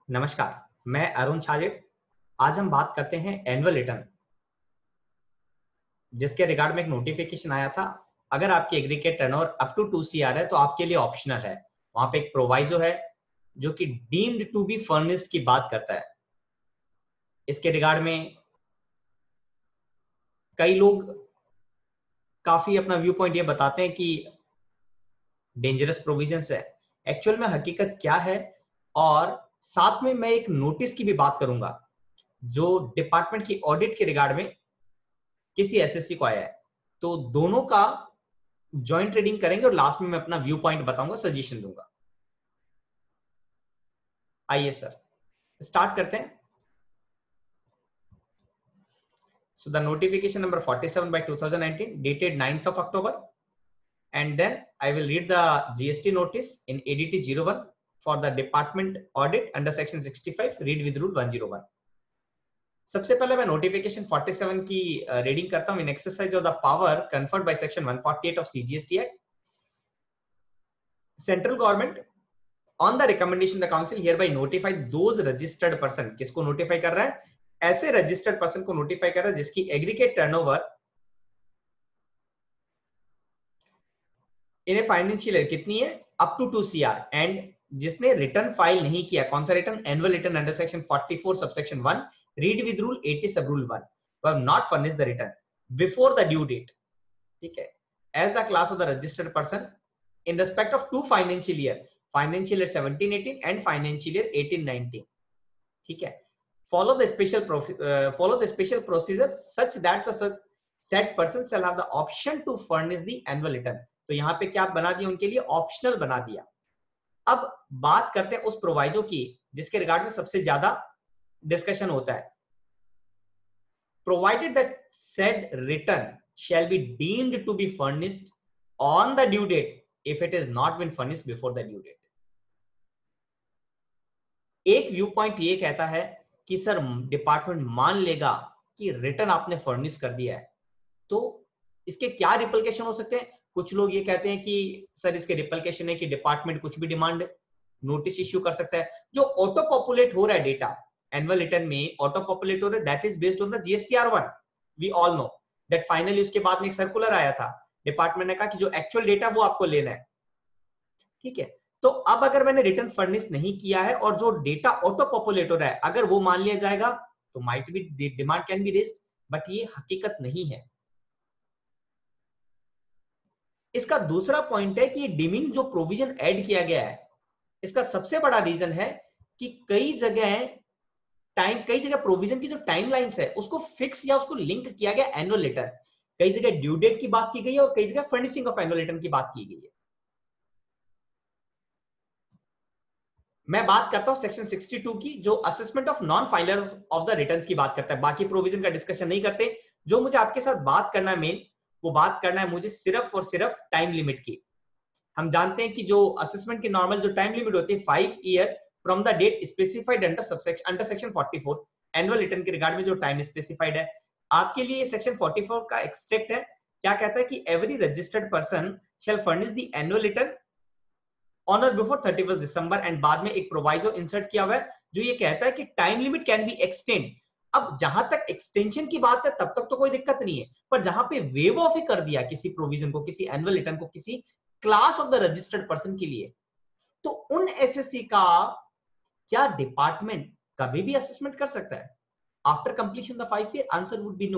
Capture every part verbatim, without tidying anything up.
नमस्कार, मैं अरुण छाजेड़। आज हम बात करते हैं एनुअल रिटर्न, जिसके रिगार्ड में एक नोटिफिकेशन आया था। अगर आपकी aggregate turnover up to two CR है तो आपके लिए ऑप्शनल है। वहां पे एक प्रोवाइजो है जो कि डीम्ड टू बी फर्निश्ड की बात करता है। इसके रिगार्ड में कई लोग काफी अपना व्यू पॉइंट ये बताते हैं कि डेंजरस प्रोविजंस है। एक्चुअल में हकीकत क्या है, और साथ में मैं एक नोटिस की भी बात करूंगा जो डिपार्टमेंट की ऑडिट के रिगार्ड में किसी एसएससी को आया है। तो दोनों का जॉइंट रीडिंग करेंगे और लास्ट में मैं अपना व्यू पॉइंट बताऊंगा, सजेशन दूंगा। आइए सर, स्टार्ट करते हैं। So the notification number forty-seven by two thousand nineteen dated ninth of October, and then I will read the G S T notice in A D T zero one for the department audit under section sixty-five, read with rule one oh one. सबसे पहले मैं notification forty-seven की reading करता हूं। In exercise of the power conferred by section one forty-eight of C G S T Act, central government on the recommendation the council hereby notify those registered person। किसको notify कर रहा है? ऐसे registered person को notify कर रहा है जिसकी aggregate turnover in a financial year कितनी है? Up to two CR, and जिसने रिटर्न फाइल नहीं किया। कौन सा return? Annual return under section forty-four subsection one, read with rule eighty sub rule one, who have not furnished the return before the due date, ठीक है, as the class of the registered person in respect of two financial year, financial year seventeen eighteen and financial year eighteen nineteen, ठीक है। follow the special uh, follow the special procedure such that the said person shall have the option to furnish the annual return। तो यहाँ पे क्या बना दिया? उनके लिए ऑप्शनल बना दिया। अब बात करते हैं उस प्रोवाइजो की जिसके रिगार्ड में सबसे ज्यादा डिस्कशन होता है। Provided that said return shall be deemed to be furnished on the due date if it is not been furnished before the due date। एक व्यू पॉइंट ये कहता है कि सर डिपार्टमेंट मान लेगा कि रिटर्न आपने फर्निश कर दिया है, तो इसके क्या रिपल्केशन हो सकते हैं? कुछ लोग ये कहते हैं कि सर इसके रिपल्केशन है कि डिपार्टमेंट कुछ भी डिमांड नोटिस इश्यू कर सकता है। जो ऑटो पॉपुलेट हो रहा है डेटा एनुअल रिटर्न में, ऑटो पॉपुलेट हो रहा है, that is based on the GST R one. We all know that finally उसके बाद में एक सर्कुलर आया था, डिपार्टमेंट ने कहा कि जो एक्चुअल डेटा वो आपको लेना है, ठीक है। तो अब अगर मैंने रिटर्न फर्निश नहीं किया है और जो डेटा ऑटो पॉपुलेट हो रहा है, अगर वो मान लिया जाएगा तो might be demand can be raised, but ये हकीकत नहीं है। इसका दूसरा पॉइंट है कि डीमिंग जो प्रोविजन ऐड किया गया है, इसका सबसे बड़ा रीजन है कि कई जगह टाइम कई जगह प्रोविजन की जो टाइमलाइंस है उसको फिक्स या उसको लिंक किया गया एनुअल रिटर्न। कई जगह ड्यू डेट की बात की गई है और कई जगह फर्निशिंग ऑफ एनुअल रिटर्न की बात की गई है। मैं बात करता हूं सेक्शन sixty-two की, जो assessment of non filer of the returns की बात करता है। बाकी प्रोविजन का डिस्कशन नहीं करते। जो मुझे आपके साथ बात करना है मेन, वो बात करना है मुझे सिर्फ और सिर्फ टाइम लिमिट की। हम जानते हैं कि जो असेसमेंट की नॉर्मल जो टाइम लिमिट होती है five year from the date specified under subsection under section forty-four। Annual return के रिगार्ड में जो टाइम स्पेसिफाइड है आपके लिए, ये सेक्शन forty-four का एक्सट्रैक्ट है। क्या कहता है कि every registered person shall furnish the annual return on or before thirty-first December, and बाद में एक प्रोवाइजो इंसर्ट किया हुआ है जो ये कहता है कि time limit can be extend. अब जहां तक एक्सटेंशन की बात है तब तक तो कोई दिक्कत नहीं है, पर जहां पे वेव ऑफ ही कर दिया किसी प्रोविजन को, किसी एनुअल रिटर्न को, किसी class of the registered person के लिए, तो उन एसएससी का क्या डिपार्टमेंट कभी भी असेसमेंट कर सकता है after completion the five year? Answer would be no.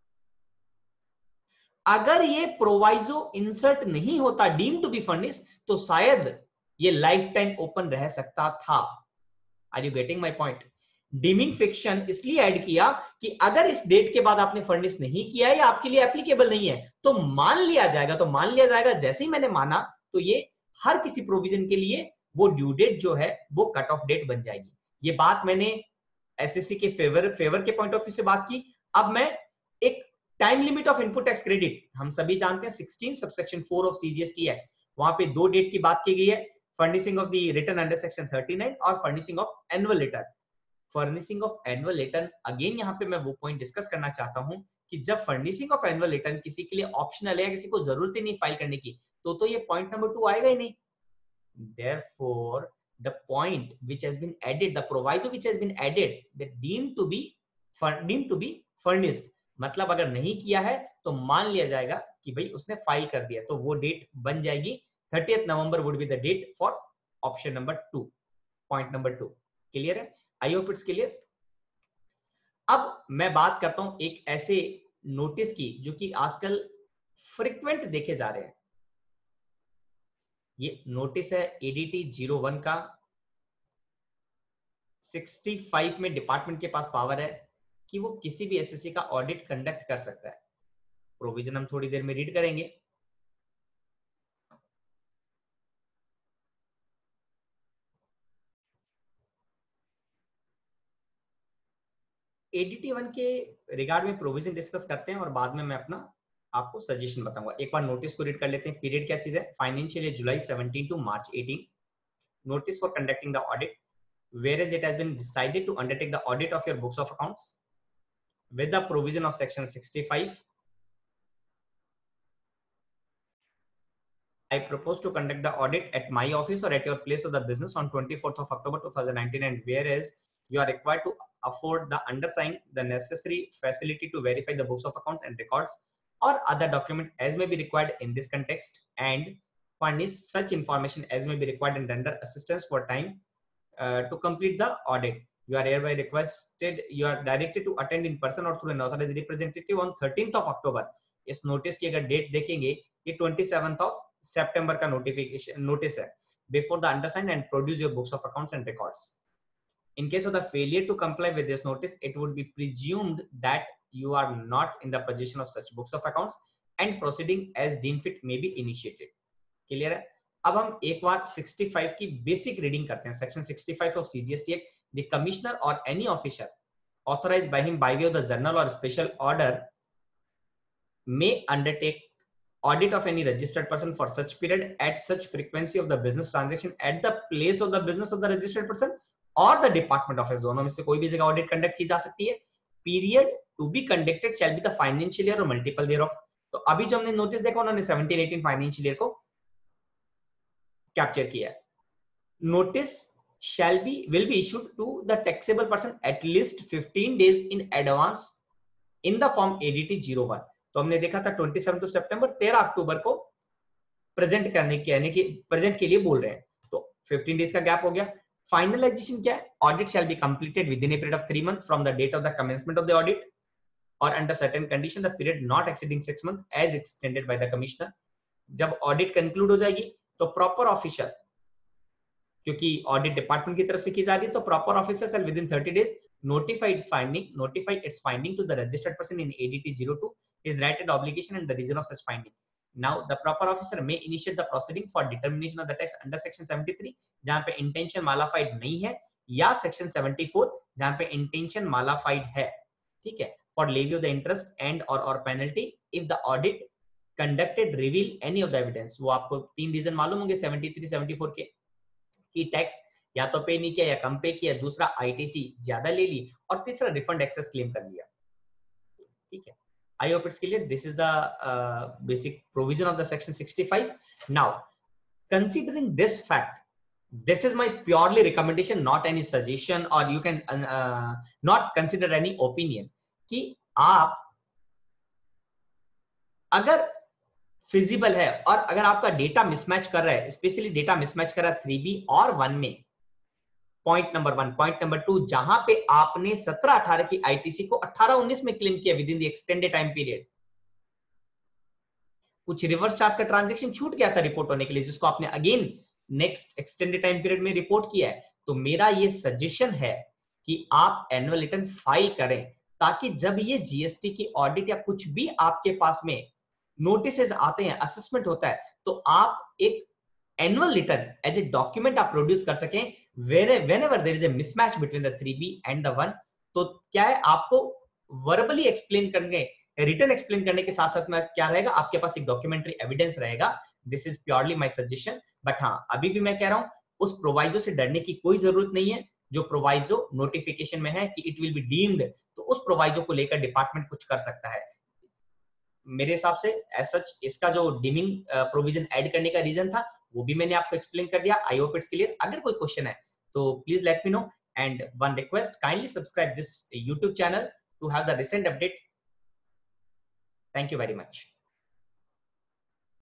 अगर ये प्रोवाइजो इंसर्ट नहीं होता डीम टू बी फर्निश, तो शायद ये लाइफ टाइम ओपन रह सकता था। Are you getting my point? Deeming fiction इसलिए ऐड किया कि अगर इस डेट के बाद आपने फर्निश नहीं किया है या आपके लिए एप्लीकेबल नहीं है तो मान लिया जाएगा तो मान लिया जाएगा जैसे ही मैंने माना तो ये हर किसी प्रोविजन के लिए वो ड्यू डेट जो है वो कट ऑफ डेट बन जाएगी। ये बात मैंने एसएससी के फेवर फेवर के पॉइंट ऑफ व्यू से बात की। अब मैं एक time limit of input tax credit, हम सभी जानते हैं sixteen subsection four of CGST act, वहां पे दो डेट की बात की गई है, furnishing of the return under section thirty-nine और furnishing of annual return. Furnishing of annual return, again यहाँ पे मैं वो पॉइंट डिस्कस करना चाहता हूं कि जब फर्निशिंग ऑफ एनुअल रिटर्न किसी के लिए ऑप्शनल है, किसी को जरूरत ही नहीं फाइल करने की, तो तो ये पॉइंट नंबर टू आएगा ही नहीं। Therefore the point which has been added, the proviso which has been added, that deemed to be deemed to be furnished, मतलब अगर नहीं किया है तो मान लिया जाएगा कि भाई उसने फाइल कर दिया, तो वो डेट बन जाएगी thirtieth November would be the date for option number two, point number two. Clear है? I hope it's clear. अब मैं बात करता हूं एक ऐसे नोटिस की जो कि आजकल फ्रिक्वेंट देखे जा रहे हैं। ये नोटिस है एडीटी जीरो वन का। पैंसठ में डिपार्टमेंट के पास पावर है कि वो किसी भी एसएससी का ऑडिट कंडक्ट कर सकता है। प्रोविजन हम थोड़ी देर में रीड करेंगे। एडीटी वन के रिगार्ड में प्रोविजन डिस्कस करते हैं और बाद में मैं अपना आपको सजेशन बताऊंगा। एक बार नोटिस को रीड कर लेते हैं। पीरियड क्या चीज है? Financial year July seventeen to March eighteen. Notice for conducting the audit, whereas it has been decided to undertake the audit of your books of accounts with the provision of section sixty-five. I propose to conduct the audit at my office or at your place of the business on twenty-fourth of October two thousand nineteen, and whereas you are required to afford the undersigned the necessary facility to verify the books of accounts and records or other document as may be required in this context, and furnish such information as may be required and render assistance for time Uh, to complete the audit. You are hereby requested, you are directed to attend in person or through an authorized representative on thirteenth of October. इस notice की अगर date देखेंगे ये twenty-seventh of September का notification notice है। Before the undersigned and produce your books of accounts and records. In case of the failure to comply with this notice, it would be presumed that you are not in the possession of such books of accounts and proceeding as deemed fit may be initiated. Clear है? अब हम एक बार पैंसठ की basic reading करते हैं। Section पैंसठ of CGST act, the commissioner or any officer authorised by him by way of the general or special order may undertake audit of any registered person for such period at such frequency of the business transaction at the place of the business of the registered person or the department office, दोनों में से कोई भी जगह audit conduct की जा सकती है। Period to be conducted shall be the financial year or multiple year of. तो अभी जो हमने नोटिस देखा उन्होंने सेवनटीन एटीन फाइनेंशियल ईयर को कैप्चर किया है। Notice shall be will be issued to the taxable person at least fifteen days in advance in the form A D T zero one। तो हमने देखा था twenty-seventh of September, तेरह अक्टूबर को present करने के यानी कि प्रेजेंट के लिए बोल रहे हैं, तो fifteen डेज का गैप हो गया। फाइनलाइजेशन क्या है? Audit shall be completed within a period of three month from the date of the commencement of the audit और under certain condition the period not exceeding six month as extended by the commissioner. जब audit conclude हो जाएगी तो proper officer, क्योंकि audit department की तरफ से की जा रही है, तो proper officer shall within thirty days notify its finding notify its finding to the registered person in A D T zero two, his right and obligation and the reason of such finding. Now the proper officer may initiate the proceeding for determination of the tax under section seventy-three जहां पे intention malified नहीं है, या section seventy-four जहां पे intention malified है, ठीक है, for levy of the interest and or or penalty if the audit conducted reveal any of the evidence। वो आपको तीन रीजन मालूम होंगे seventy-three seventy-four के, कि टैक्स या तो पे नहीं किया या कम पे किया, दूसरा आईटीसी ज्यादा ले ली, और तीसरा रिफंड एक्सेस क्लेम कर लिया, ठीक है। I hope it's clear. This is the basic provision of the section sixty-five। Now considering this fact, this is my purely recommendation, not any suggestion, or you can uh, not consider any opinion, कि आप अगर feasible है और अगर आपका data mismatch कर रहा है, स्पेशली डेटा मिसमैच कर रहा है थ्री बी और वन में, point number one, point number two, जहां पे आपने सत्रह अठारह की आईटीसी को अठारह उन्नीस में क्लेम किया within the extended time period, कुछ रिवर्स चार्ज का ट्रांजैक्शन छूट गया था रिपोर्ट होने के लिए, जिसको आपने again next extended time period में रिपोर्ट किया है, तो मेरा ये सजेशन है कि आप एनुअल रिटर्न फाइल करें, ताकि जब ये जीएसटी की ऑडिट या कुछ भी आपके पास में नोटिसेस आते हैं, असेसमेंट होता है, तो आप एक annual return as a document आप प्रोड्यूस कर सकें whenever there is a mismatch between the three B and the one. तो क्या है, आपको वर्बली एक्सप्लेन करने, रिटर्न एक्सप्लेन करने के साथ साथ में क्या रहेगा, आपके पास एक डॉक्यूमेंट्री एविडेंस रहेगा। This is purely my suggestion. But हाँ, अभी भी मैं कह रहा हूं, उस प्रोवाइजो से डरने की कोई जरूरत नहीं है जो प्रोवाइजो नोटिफिकेशन में है कि इट विल बी डीम्ड, तो उस प्रोवाइजो को लेकर डिपार्टमेंट कुछ कर सकता है। मेरे हिसाब से एज सच इसका जो डीमिंग प्रोविजन ऐड करने का रीजन था वो भी मैंने आपको एक्सप्लेन कर दिया। I hope it's clear. अगर कोई क्वेश्चन है तो please let me know, and one request, kindly subscribe this YouTube channel to have the recent update. Thank you very much.